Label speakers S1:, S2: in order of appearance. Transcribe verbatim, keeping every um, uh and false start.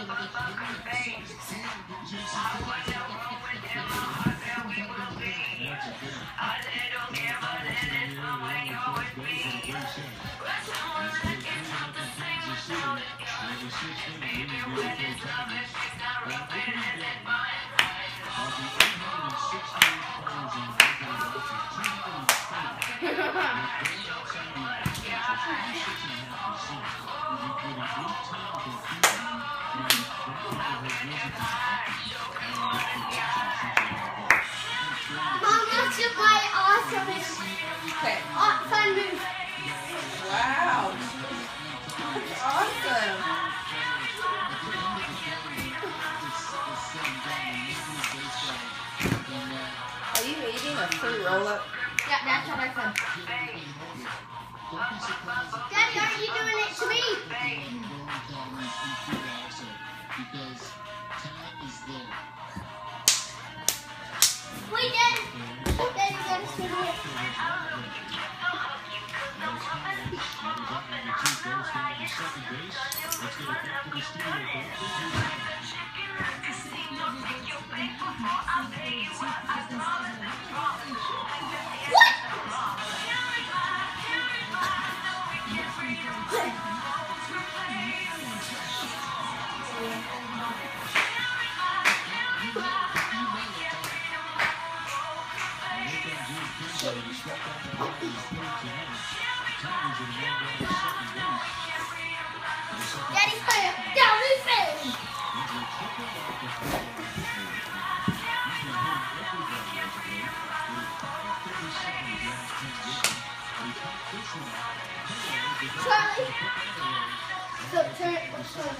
S1: Okay. Oh, fun move. Wow. That's awesome. Are you eating a free roll-up?
S2: Yeah, that's what I said. Daddy, aren't you doing it to me? Wait, Daddy. Daddy, you gotta spin it. What? Daddy's fire down his face. Charlie. So turn it. So